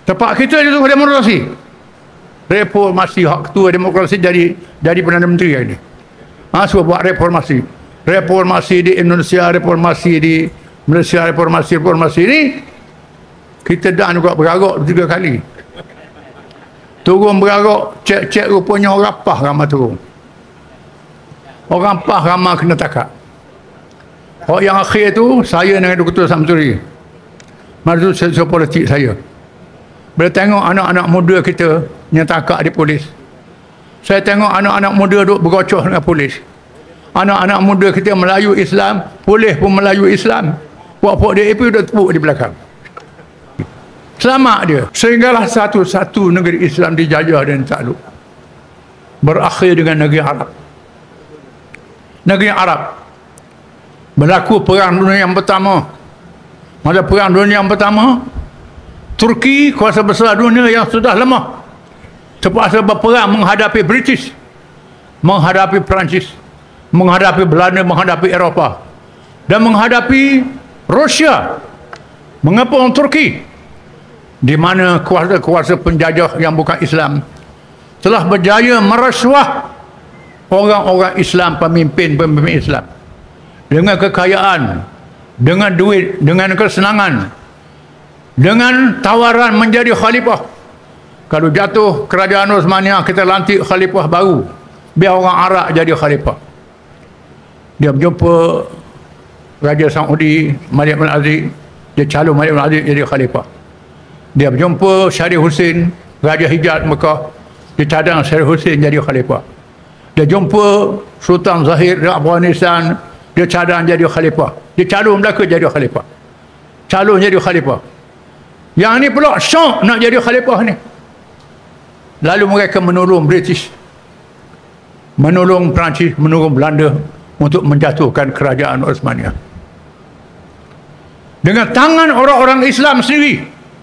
Tempat kita itu demokrasi. Reformasi, hak ketua demokrasi jadi Perdana Menteri hari ni. Suruh buat reformasi. Reformasi di Indonesia, reformasi di Malaysia, reformasi ni kita dah juga beragak 3 kali. Turun beragak, cek rupanya orang PAH ramai turun. Orang PAH ramai kena takak. Yang akhir tu saya dengan Dr. Samsuri. Masa tu politik saya. Bila tengok anak-anak muda kita yang takak di polis. Saya tengok anak-anak muda duk bergocoh dengan polis. Anak-anak muda kita Melayu Islam, polis pun Melayu Islam. Puak-puak DAP duk tepuk di belakang. Selamat dia. Sehinggalah satu-satu negeri Islam dijajah dan takluk. Berakhir dengan negeri Arab. Negeri Arab. Berlaku Perang Dunia yang pertama. Masa Perang Dunia yang pertama, Turki, kuasa besar dunia yang sudah lemah, terpaksa berperang menghadapi British, menghadapi Perancis, menghadapi Belanda, menghadapi Eropah, dan menghadapi Rusia, mengepung Turki, di mana kuasa-kuasa penjajah yang bukan Islam telah berjaya merasuah orang-orang Islam, pemimpin-pemimpin Islam, dengan kekayaan, dengan duit, dengan kesenangan, dengan tawaran menjadi khalifah. Kalau jatuh kerajaan Osmania, kita lantik khalifah baru, biar orang Arab jadi khalifah. Dia berjumpa Raja Saudi Malik bin Aziz, dia calon Malik bin Aziz jadi khalifah. Dia berjumpa Syarif Hussein, Raja Hijaz Mekah, dia cadang Syarif Hussein jadi khalifah. Dia jumpa Sultan Zahir di Afghanistan, dia cadang jadi khalifah. Dia calon Melaka jadi khalifah. Calon jadi khalifah. Yang ni pula syok nak jadi khalifah ni. Lalu mereka menolong British, menolong Perancis, menolong Belanda untuk menjatuhkan kerajaan Osmania. Dengan tangan orang-orang Islam sendiri.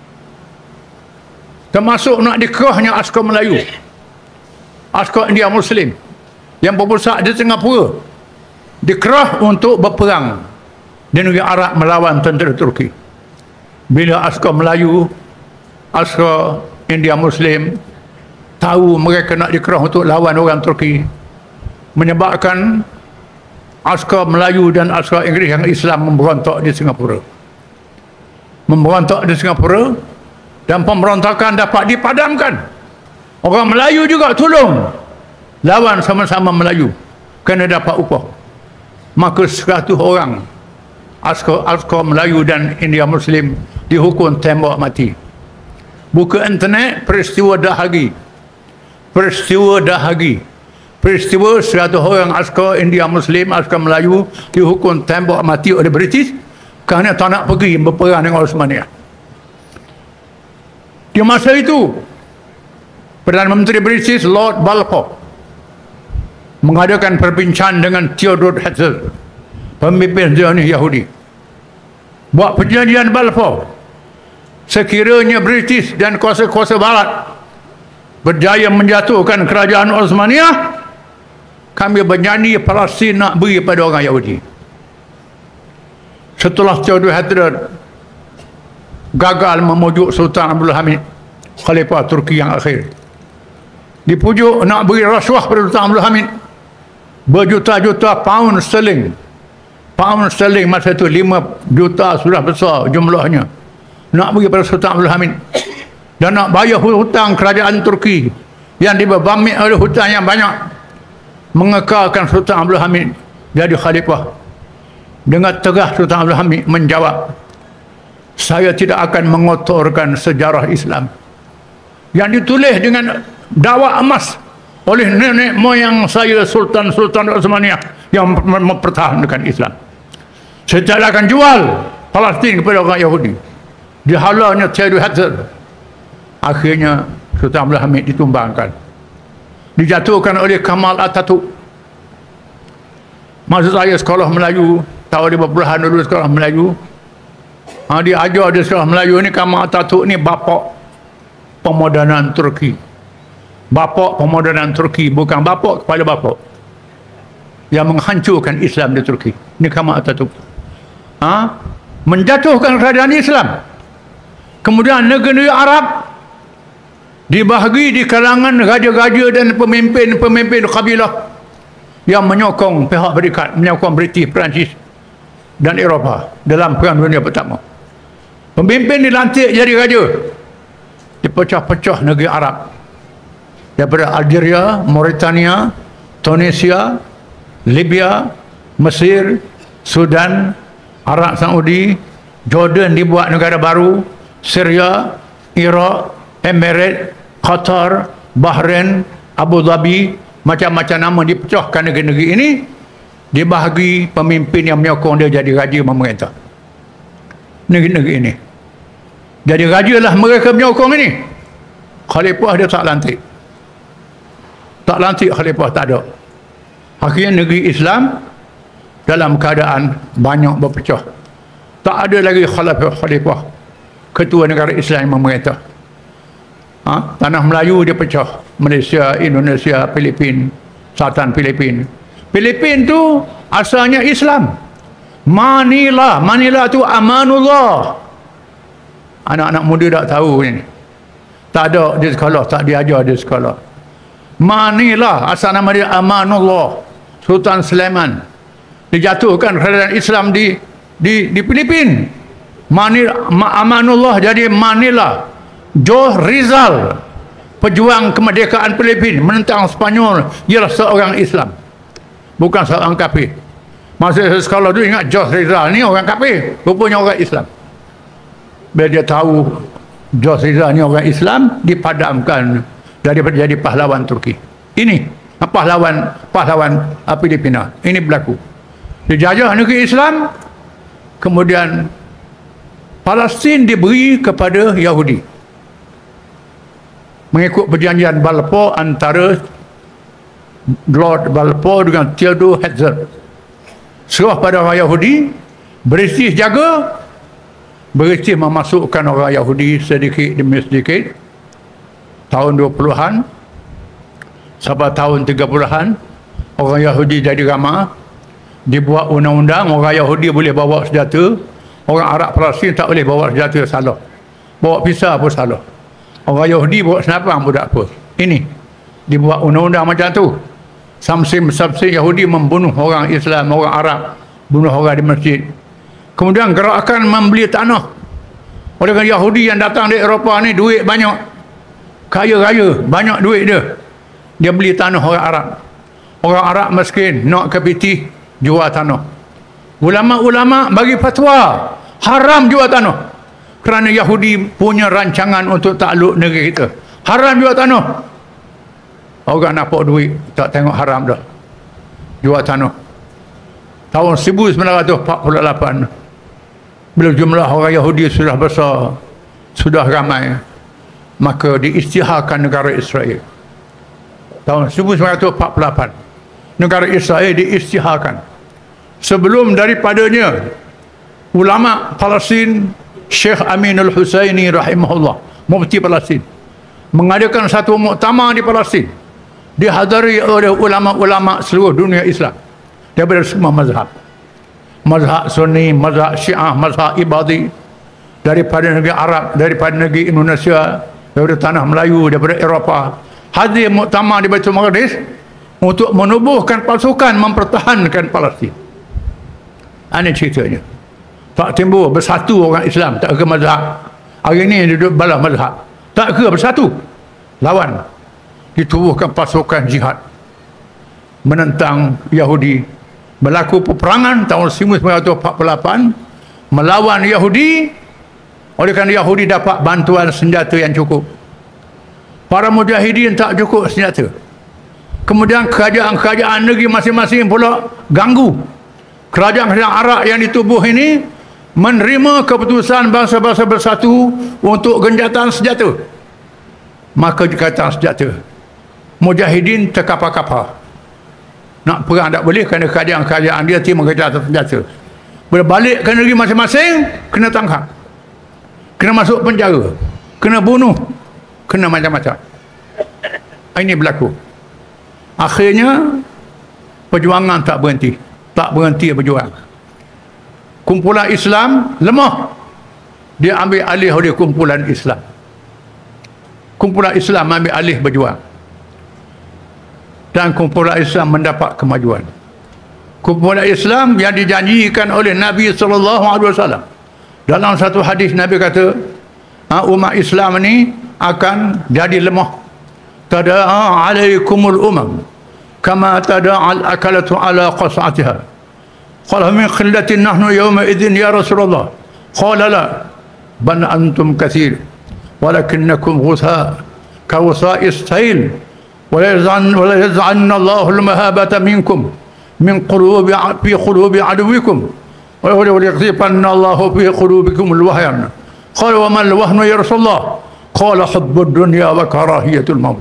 Termasuk nak dikerahnya askar Melayu, askar India Muslim yang berpusat di Singapura, dikerah untuk berperang di negeri Arab melawan tentera Turki. Bila askar Melayu, askar India Muslim tahu mereka nak dikerah untuk lawan orang Turki, menyebabkan askar Melayu dan askar Inggeris yang Islam memberontak di Singapura. Memberontak di Singapura, dan pemberontakan dapat dipadamkan. Orang Melayu juga tolong lawan sama-sama Melayu kerana dapat upah. Maka 100 orang askar Melayu dan India Muslim dihukum tembak mati. Buka internet, peristiwa Dahagi. Peristiwa Dahagi. Peristiwa 100 orang askar India Muslim, askar Melayu dihukum tembak mati oleh British kerana tak nak pergi berperang dengan Osmania. Di masa itu, Perdana Menteri British Lord Balfour mengadakan perbincangan dengan Theodore Herzl, pemimpin Zionis Yahudi. Buat perjanjian Balfour, sekiranya British dan kuasa-kuasa Barat berjaya menjatuhkan kerajaan Osmania, kami berjanji Palestin nak beri pada orang Yahudi. Setelah Theodore Herzl gagal memujuk Sultan Abdul Hamid, Khalifah Turki yang akhir, dipujuk nak beri rasuah pada Sultan Abdul Hamid berjuta-juta pound sterling. Pound sterling masa itu 5 juta sudah besar jumlahnya, nak bagi pada Sultan Abdul Hamid, dan nak bayar hutang kerajaan Turki yang dibebani oleh hutang yang banyak, mengekalkan Sultan Abdul Hamid jadi khalifah. Dengan tegas Sultan Abdul Hamid menjawab, saya tidak akan mengotorkan sejarah Islam yang ditulis dengan dawa emas oleh nenek moyang saya, Sultan-Sultan Osmania yang mempertahankan Islam. Saya tidak akan jual Palestin kepada orang Yahudi. Dihalangnya Theodore Herzl. Akhirnya Sultan Abdul Hamid ditumbangkan, dijatuhkan oleh Kamal Atatürk. Masa saya sekolah Melayu, tahun 50-an dulu sekolah Melayu, dia ajar di sekolah Melayu ni, Kamal Atatürk ni bapak pemodenan Turki. Bapak pemodenan Turki, bukan bapak kepala bapak yang menghancurkan Islam di Turki. Ini Kamal Atatürk. Menjatuhkan kerajaan Islam. Kemudian negeri-negeri Arab dibahagi di kalangan raja-raja dan pemimpin-pemimpin kabilah yang menyokong pihak berikat, menyokong British, Perancis dan Eropah dalam Perang Dunia Pertama. Pemimpin dilantik jadi raja, dipecah-pecah negeri Arab daripada Algeria, Mauritania, Tunisia, Libya, Mesir, Sudan, Arab Saudi, Jordan dibuat negara baru, Syria, Iraq, Emirates, Qatar, Bahrain, Abu Dhabi, macam-macam nama dipecahkan negeri-negeri ini, dibahagi pemimpin yang menyokong dia jadi raja memerintah negeri-negeri ini. Jadi raja lah mereka menyokong ini. Khalifah dia tak lantik. Tak lantik khalifah, tak ada. Akhirnya negeri Islam dalam keadaan banyak berpecah. Tak ada lagi khalifah, ketua negara Islam yang memerintah. Tanah Melayu dia pecah. Malaysia, Indonesia, Filipin, Selatan Filipin. Filipin tu asalnya Islam. Manila tu amanullah. Anak-anak muda tak tahu ni. Tak ada di sekolah, tak diajar di sekolah. Manila asal nama dia Amanullah. Sultan Sulaiman dijatuhkan kerajaan Islam di Filipin. Amanullah jadi Manila. Jose Rizal, pejuang kemerdekaan Filipin menentang Spanyol, ialah seorang Islam, bukan seorang kafir. Masa sekolah tu ingat Jose Rizal ni orang kafir, rupanya orang Islam. Bila dia tahu Jose Rizal ni orang Islam, dipadamkan daripada jadi pahlawan Turki. Ini pahlawan Filipina. Ini berlaku. Dijajah negeri Islam, kemudian Palestin diberi kepada Yahudi mengikut perjanjian Balfour antara Lord Balfour dengan Theodore Herzl. Serah pada orang Yahudi, British jaga, British memasukkan orang Yahudi sedikit demi sedikit. Tahun 20-an sampai tahun 30-an, orang Yahudi jadi ramai. Dibuat undang-undang, orang Yahudi boleh bawa senjata, orang Arab Palestin tak boleh bawa senjata, salah. Bawa pisau pun salah. Orang Yahudi bawa senapang pun tak apa. Ini dibuat undang-undang macam tu. Samsim Yahudi membunuh orang Islam, orang Arab, bunuh orang di masjid. Kemudian gerakan membeli tanah. Oleh kerana Yahudi yang datang dari Eropah ni duit banyak, kaya raya, banyak duit dia. Dia beli tanah orang Arab. Orang Arab miskin, nak ke piti, jual tanah. Ulama-ulama bagi fatwa haram jual tanah. Kerana Yahudi punya rancangan untuk takluk negeri kita. Haram jual tanah. Orang nampak duit, tak tengok haram dah. Jual tanah. Tahun 1948, bila jumlah orang Yahudi sudah besar, sudah ramai, maka diisytiharkan negara Israel. Tahun 1948, negara Israel diisytiharkan. Sebelum daripadanya, ulama Palestin, Syekh Aminul Husaini rahimahullah, mufti Palestin, mengadakan satu muktamar di Palestin, dihadiri oleh ulama-ulama seluruh dunia Islam daripada semua mazhab. Mazhab Sunni, mazhab Syiah, mazhab Ibadi, daripada negeri Arab, daripada negeri Indonesia, daripada tanah Melayu, daripada Eropah. Hadir muktamar di Baitul Maqdis untuk menubuhkan pasukan mempertahankan Palestin. Ini ceritanya. Tak timbul bersatu orang Islam, tak ke mazhab. Hari ini duduk balah mazhab, tak ke bersatu, lawan. Ditubuhkan pasukan jihad menentang Yahudi. Berlaku peperangan tahun 1948 melawan Yahudi. Oleh kerana Yahudi dapat bantuan senjata yang cukup, para mujahidin tak cukup senjata. Kemudian kerajaan-kerajaan negeri masing-masing pula ganggu. Kerajaan-kerajaan Arab yang ditubuh ini menerima keputusan bangsa-bangsa bersatu untuk genjatan senjata. Maka genjatan senjata, mujahidin terkapar-kapar. Nak perang tak boleh kerana kerajaan-kerajaan dia timur genjatan senjata. Bila balik ke negeri masing-masing, kena tangkap, kena masuk penjara, kena bunuh, kena macam-macam. Ini berlaku. Akhirnya perjuangan tak berhenti berjuang. Kumpulan Islam lemah, dia ambil alih oleh kumpulan Islam. kumpulan Islam ambil alih berjuang. Dan kumpulan Islam mendapat kemajuan. Kumpulan Islam yang dijanjikan oleh Nabi SAW. Dalam satu hadis Nabi kata, umat Islam ni akan jadi lemah. Tada'a alaikumul umam kama tada'al akalatu ala qas'atiha. Qala min khillatin nahnu yawma idzin ya Rasulullah. Qala la bal antum kathir walakinnakum ghutha ka ghusa'is sayl wa la yaz'anna Allahu al-mahabata minkum min qulubi fi qulubi aduwikum wa yaghzifanna Allahu fi qulubikum al-wahyan. Qala wa ma al-wahnu ya Rasulullah? Qala hubbud dunya wa karahiyatul maut.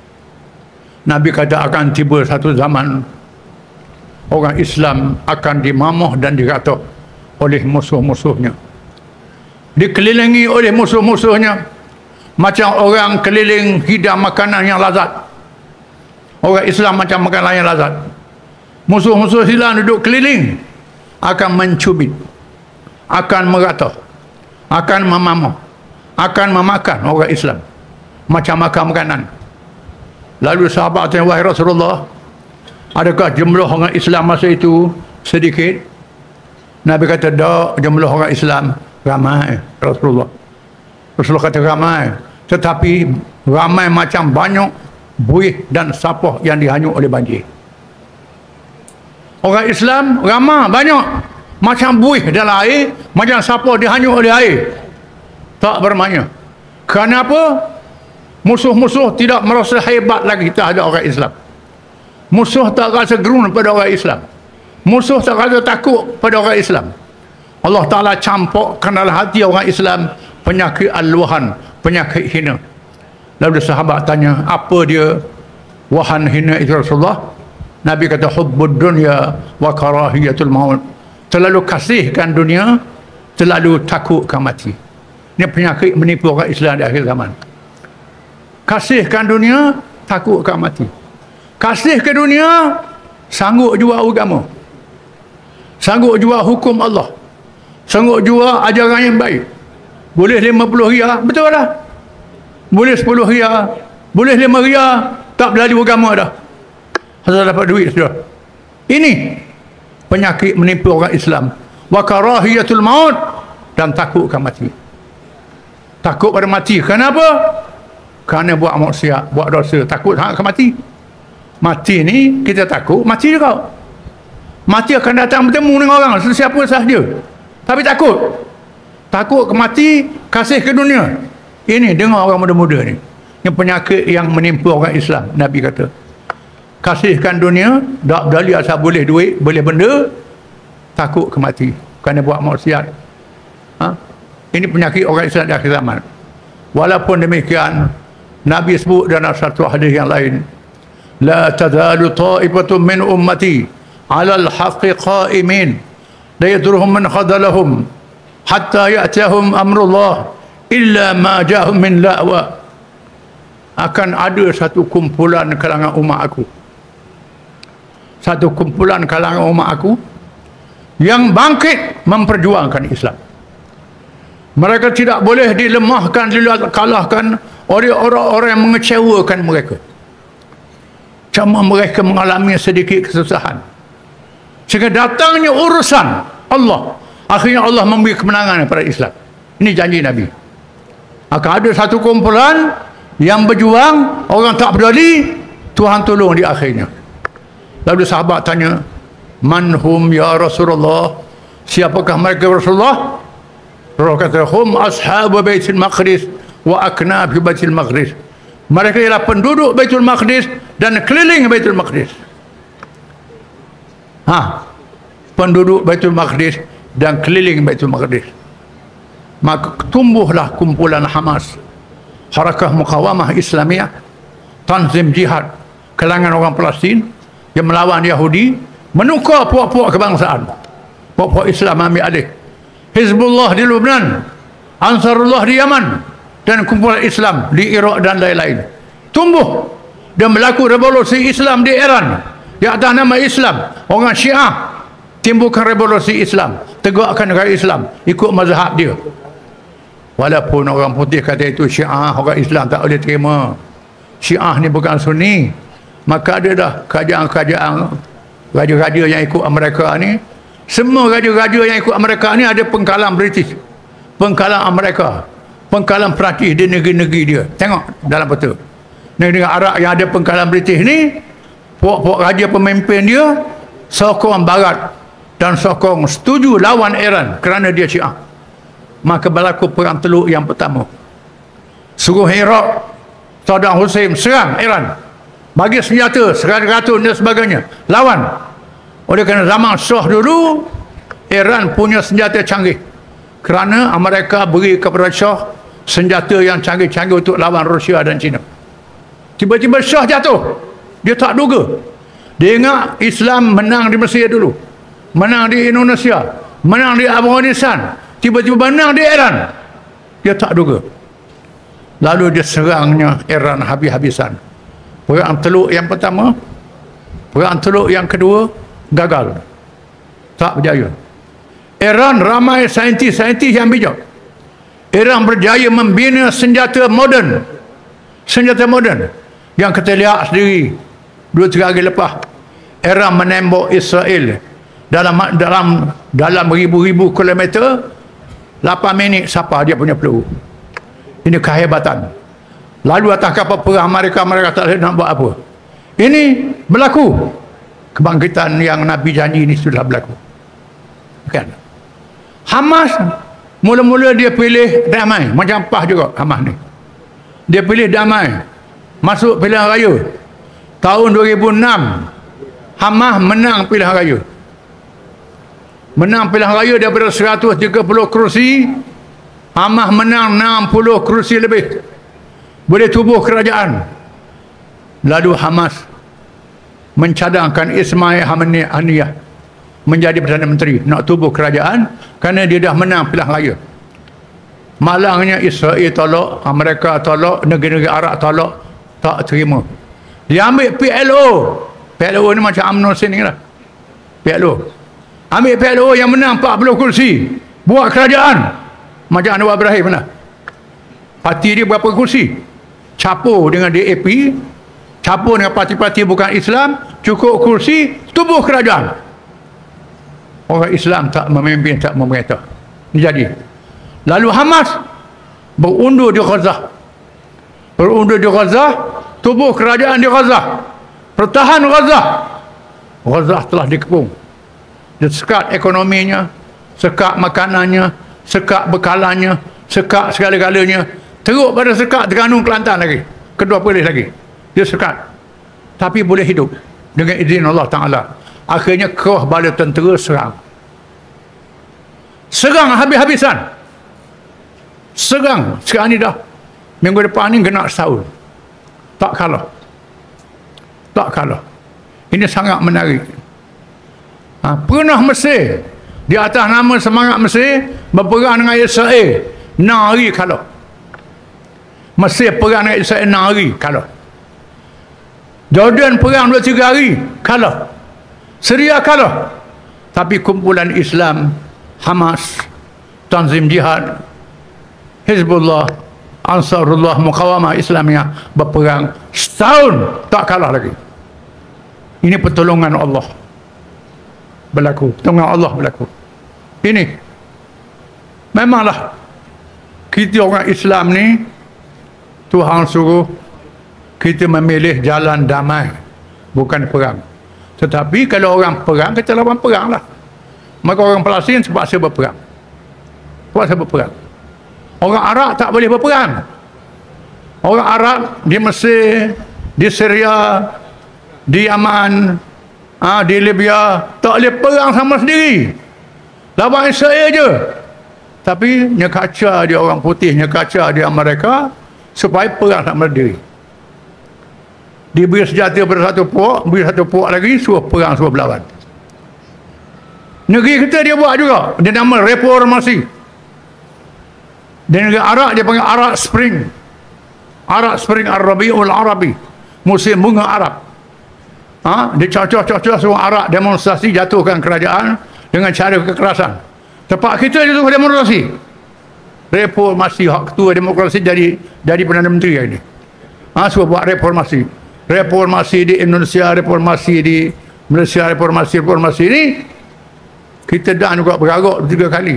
Nabi kata akan tiba satu zaman orang Islam akan dimamuh dan diratok oleh musuh-musuhnya, dikelilingi oleh musuh-musuhnya macam orang keliling hidang makanan yang lazat. Orang Islam macam makanan yang lazat. Musuh-musuh Islam duduk keliling, akan mencubit, akan meratok, akan memamuh, akan memakan orang Islam macam makan makanan. Lalu sahabat tanya, wahai Rasulullah, adakah jumlah orang Islam masa itu sedikit? Nabi kata, tak, jumlah orang Islam ramai, Rasulullah. Rasulullah kata ramai, tetapi ramai macam banyak buih dan sapah yang dihanyut oleh banjir. Orang Islam ramai banyak macam buih dalam air, macam sapah dihanyut oleh air. Tak bermakna. Kenapa? Musuh-musuh tidak merasa hebat lagi terhadap orang Islam. Musuh tak rasa gerun pada orang Islam. Musuh tak rasa takut pada orang Islam. Allah Ta'ala campurkan dalam hati orang Islam penyakit al-wahan, penyakit hina. Lalu sahabat tanya, apa dia wahan hina itu Rasulullah? Nabi kata, hubbud dunya wa karahiyatul maut. Terlalu kasihkan dunia, terlalu takutkan mati. Ini penyakit menipu orang Islam di akhir zaman. Kasihkan dunia, takutkan mati. Kasih ke dunia, sanggup jual agama, sanggup jual hukum Allah, sanggup jual ajaran yang baik. Boleh 50 riyal, betul lah. Boleh 10 riyal, boleh 5 riyal, tak berlalu agama dah. Asal dapat duit sudah. Ini penyakit menipu orang Islam. Wa karahiyatul maut, dan takutkan mati. Takut pada mati. Kenapa? Kerana buat maksiat, buat dosa, takut akan mati. Mati ni kita takut, mati juga. Mati akan datang bertemu dengan orang, sesiapa sahaja. Tapi takut. Takut ke mati, kasih ke dunia. Ini dengar orang muda-muda ni. Ini penyakit yang menimpa orang Islam. Nabi kata, kasihkan dunia, tak berdali asal boleh duit, boleh benda, takut ke mati. Kerana buat maksiat. Ini penyakit orang Islam di akhir zaman. Walaupun demikian, Nabi sebut dalam satu hadis yang lain, la tazalu ta'ifatun min ummati 'ala al-haqqi qa'imin la yadurruhum man khadalahum hatta ya'tiyahum amrullah illa ma ja'ahum min la'wa. Akan ada satu kumpulan kalangan umat aku, satu kumpulan kalangan umat aku yang bangkit memperjuangkan Islam. Mereka tidak boleh dilemahkan, dikalahkan oleh orang-orang yang mengecewakan mereka. Cuma mereka mengalami sedikit kesusahan, sehingga datangnya urusan Allah, akhirnya Allah memberi kemenangan kepada Islam. Ini janji Nabi. Akan ada satu kumpulan yang berjuang, orang tak berdali, Tuhan tolong di akhirnya. Lalu sahabat tanya, manhum ya Rasulullah? Siapakah mereka Rasulullah? Rasulullah kata, hum ashabu Baitul Maqdis wa aknab Baitul Maqdis. Mereka ialah penduduk Baitul Maqdis dan keliling Baitul Maqdis. Penduduk Baitul Maqdis dan keliling Baitul Maqdis. Maka tumbuhlah kumpulan Hamas, Harakah Muqawamah Islamiyah, Tanzim Jihad, kalangan orang Palestin yang melawan Yahudi, menukar puak-puak kebangsaan. Puak-puak Islam ambil alih. Hizbullah di Lebanon, Ansarullah di Yaman, dan kumpulan Islam di Iraq dan lain-lain. Tumbuh dan berlaku revolusi Islam di Iran di atas nama Islam. Orang Syiah timbulkan revolusi Islam, tegakkan negara Islam, ikut mazhab dia. Walaupun orang putih kata itu Syiah, orang Islam tak boleh terima. Syiah ni bukan Sunni. Maka ada dah kerajaan-kerajaan, raja-raja yang ikut Amerika ni, semua raja-raja yang ikut Amerika ni ada pengkalan British, pengkalan Amerika, pengkalan Perancis di negeri-negeri dia. Tengok dalam peta. Negeri Arab yang ada pengkalan British ni, puak-puak raja pemimpin dia sokong Barat dan sokong setuju lawan Iran kerana dia Syiah. Maka berlaku perang Teluk yang pertama. Suruh Iraq, Saddam Hussein serang Iran, bagi senjata, serat-ratun dan sebagainya, lawan. Oleh kerana zaman Shah dulu, Iran punya senjata canggih, kerana Amerika beri kepada Shah senjata yang canggih-canggih untuk lawan Rusia dan China. Tiba-tiba Shah jatuh, dia tak duga. Dia ingat Islam menang di Mesir dulu, menang di Indonesia, menang di Afghanistan, tiba-tiba menang di Iran. Dia tak duga. Lalu dia serangnya Iran habis-habisan. Perang Teluk yang pertama, perang Teluk yang kedua gagal, tak berjaya. Iran ramai saintis-saintis yang bijak. Iran berjaya membina senjata moden, senjata moden yang kita lihat sendiri 2-3 hari lepas. Iran menembak Israel dalam ribu-ribu kilometer, 8 minit siapa dia punya peluru. Ini kehebatan. Lalu atas kapal perang mereka tak nak buat apa. Ini berlaku. Kebangkitan yang Nabi janji ini sudah berlaku. Bukan? Hamas mula-mula dia pilih damai, macam PAH juga Hamas ni. Dia pilih damai, masuk pilihan raya. Tahun 2006 Hamas menang pilihan raya. Menang pilihan raya daripada 130 kerusi, Hamas menang 60 kerusi lebih, boleh tubuh kerajaan. Lalu Hamas mencadangkan Ismail Haniyeh menjadi Perdana Menteri, nak tubuh kerajaan, kerana dia dah menang pilihan raya. Malangnya Israel tolak, Amerika tolak, negeri-negeri Arab tolak, tak terima. Dia ambil PLO. PLO ni macam UMNO sini lah. PLO. Ambil PLO yang menang 40 kursi, buat kerajaan. Macam Anwar Ibrahim lah. Parti dia berapa kursi? Capur dengan DAP, capur dengan parti-parti bukan Islam, cukup kursi, tubuh kerajaan. Orang Islam tak memimpin, tak memerintah. Ini jadi. Lalu Hamas berundur di Gaza. Berundur di Gaza, tubuh kerajaan di Gaza. Pertahan Gaza. Gaza telah dikepung. Dia sekat ekonominya, sekat makanannya, sekat bekalannya, sekat segala-galanya. Teruk pada sekat Terengganu Kelantan lagi. Kedua polis lagi. Dia sekat. Tapi boleh hidup dengan izin Allah Ta'ala. Akhirnya kerah bala tentera serang. Serang habis-habisan. Serang. Sekarang ni dah. Minggu depan ni kena setahun. Tak kalah. Tak kalah. Ini sangat menarik. Pernah Mesir di atas nama semangat Mesir berperang dengan Israel, 6 hari kalah. Mesir perang dengan Israel 6 hari kalah. Jordan perang 2-3 hari kalah. Syria kalah. Tapi kumpulan Islam, Hamas, Tanzim Jihad, Hizbullah, Ansarullah, Muqawamah Islamiyah berperang setahun tak kalah lagi. Ini pertolongan Allah berlaku, pertolongan Allah berlaku. Ini memanglah kita orang Islam ni, Tuhan suruh kita memilih jalan damai, bukan perang. Tetapi kalau orang perang, kita lawan perang lah. Maka orang Palestin terpaksa berperang. Terpaksa berperang. Orang Arab tak boleh berperang. Orang Arab di Mesir, di Syria, di Yaman, di Libya, tak boleh perang sama sendiri. Lawan Israel je. Tapi nyekaca dia orang putih, nyekaca dia mereka supaya perang sama sendiri. Diberi senjata pada satu puak, beri satu puak lagi, suruh perang, suruh berlawan. Negeri kita dia buat juga. Dia nama reformasi. Di negeri Arab dia panggil Arab Spring. Arab Spring Ar-Rabi'ul Arabi. Musim bunga Arab. Dia cocok-cocok semua Arab demonstrasi jatuhkan kerajaan dengan cara kekerasan. Tempat kita dia suruh demonstrasi. reformasi hak ketua demokrasi jadi Perdana Menteri hari ni. Suruh buat reformasi di Indonesia, reformasi di Malaysia, reformasi ni kita dah juga beragak 3 kali.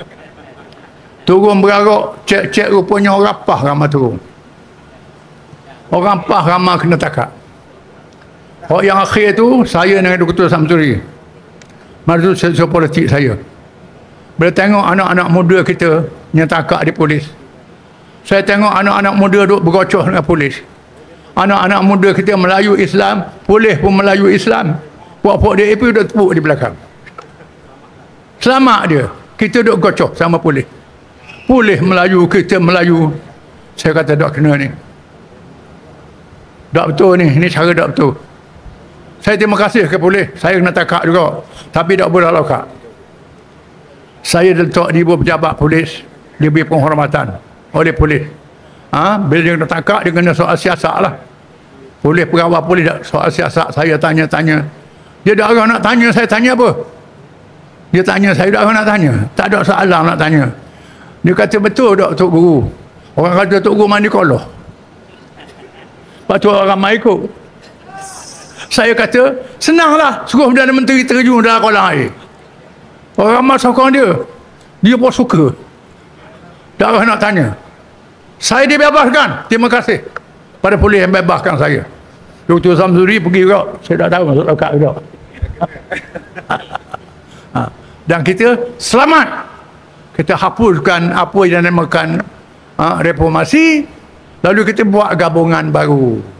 Turun beragak, cek rupanya orang PAH ramai turun. Orang PAH ramai kena takak. Yang akhir tu saya dengan Dr. Samsuri. Masa tu saya politik saya. Bila tengok anak-anak muda kita yang takak di polis. Saya tengok anak-anak muda duk bergocoh dengan polis. Anak-anak muda kita Melayu Islam, polis pun Melayu Islam. Puak-puak DAP duk tepuk di belakang. Selamat dia. Kita duk gocoh sama polis. Polis Melayu, kita Melayu. Saya kata tak kena ni. Tak betul ni. Ni cara tak betul. Saya terima kasih ke polis. Saya kena takak juga. Tapi tak boleh lakukan. Saya letak di bawah pejabat polis. Dia beri penghormatan oleh polis. Bila dia kena takak, dia kena soal siasat lah. Polis, pegawai polis soal siasat. Saya tanya-tanya. Dia dah orang nak tanya, saya tanya apa? Dia tanya, saya dah orang nak tanya. Tak ada soalan nak tanya. Dia kata, betul tak Tok Guru? Orang kata Tok Guru mandi koloh. Lepas tu orang ramai ikut. Saya kata, senanglah suruh Perdana Menteri terjun dalam kolam air. Orang ramai sokong dia. Dia pun suka. Tak ada nak tanya. Saya dibebaskan. Terima kasih pada polis yang bebaskan saya. Dr. Samsuri pergi juga. Saya tak tahu masuk lokak juga. Dan kita selamat. Kita hapuskan apa yang dinamakan reformasi. Lalu kita buat gabungan baru.